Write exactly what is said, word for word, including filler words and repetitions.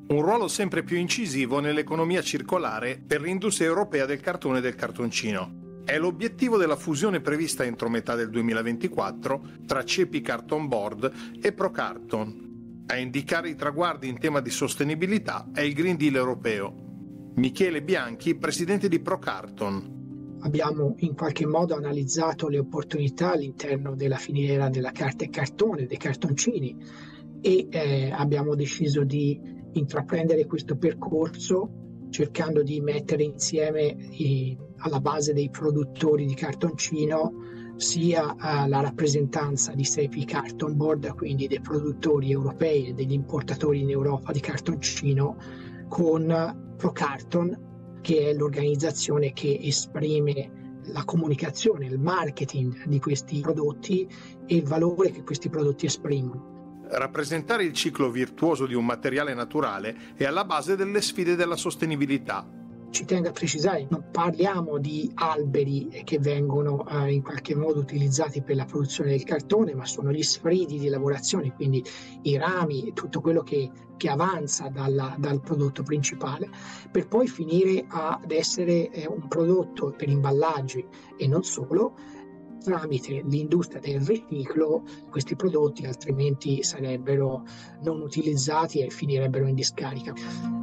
Un ruolo sempre più incisivo nell'economia circolare per l'industria europea del cartone e del cartoncino. È l'obiettivo della fusione prevista entro metà del duemilaventiquattro tra Cepi Carton Board e Procarton. A indicare i traguardi in tema di sostenibilità è il Green Deal europeo. Michele Bianchi, presidente di Procarton. Abbiamo in qualche modo analizzato le opportunità all'interno della filiera della carta e cartone, dei cartoncini, e eh, abbiamo deciso di intraprendere questo percorso cercando di mettere insieme i, alla base dei produttori di cartoncino sia uh, la rappresentanza di Cepi Carton Board, quindi dei produttori europei e degli importatori in Europa di cartoncino, con Procarton, che è l'organizzazione che esprime la comunicazione, il marketing di questi prodotti e il valore che questi prodotti esprimono. Rappresentare il ciclo virtuoso di un materiale naturale è alla base delle sfide della sostenibilità. Ci tengo a precisare, non parliamo di alberi che vengono eh, in qualche modo utilizzati per la produzione del cartone, ma sono gli sfridi di lavorazione, quindi i rami, tutto quello che, che avanza dalla, dal prodotto principale, per poi finire ad essere eh, un prodotto per imballaggi e non solo. Tramite l'industria del riciclo questi prodotti altrimenti sarebbero non utilizzati e finirebbero in discarica.